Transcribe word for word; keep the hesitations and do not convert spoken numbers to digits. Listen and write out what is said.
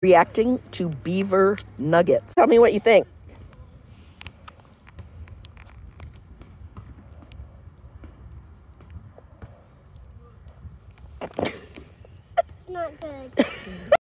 Reacting to beaver nuggets. Tell me what you think. It's not good.